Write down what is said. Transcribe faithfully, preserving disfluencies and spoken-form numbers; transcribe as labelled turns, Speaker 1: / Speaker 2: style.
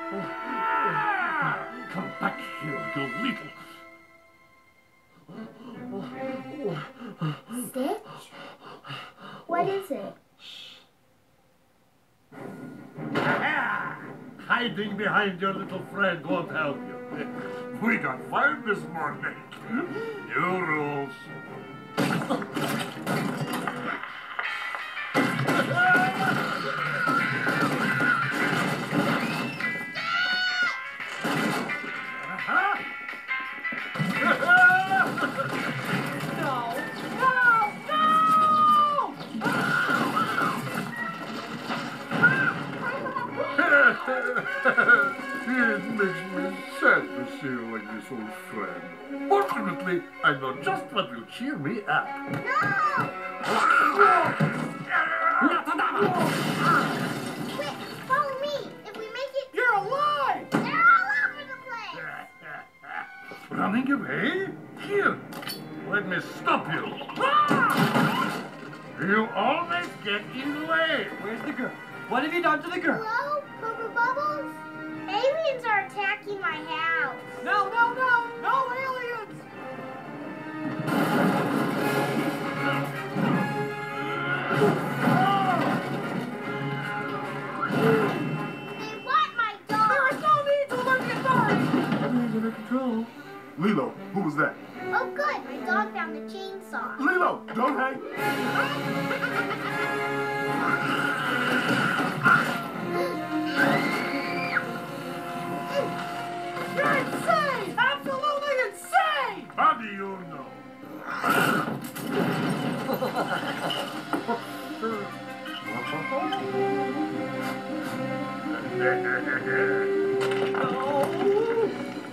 Speaker 1: Come back here, you little...
Speaker 2: Stitch? What is it?
Speaker 1: Hiding behind your little friend won't help you. We got fired this morning. New rules. It makes me sad to see you like this, old friend. Fortunately, I know just what will cheer me up.
Speaker 2: No! Quick, follow me. If we make it...
Speaker 1: You're alive!
Speaker 2: They're all over the place!
Speaker 1: Running away? Here, let me stop you. You always get in the way.
Speaker 3: Where's the girl? What have you done to the girl?
Speaker 2: Hello, Purple Bubbles? Aliens are attacking my house.
Speaker 3: No, no, no! No aliens!
Speaker 2: They want my dog.
Speaker 3: There is no need to look at mine!
Speaker 1: Everything's under control.
Speaker 4: Lilo, who was that?
Speaker 2: Oh, good. My dog found the chainsaw.
Speaker 4: Lilo, don't hang.
Speaker 3: You're insane! Absolutely insane!
Speaker 1: How do you know?
Speaker 3: No!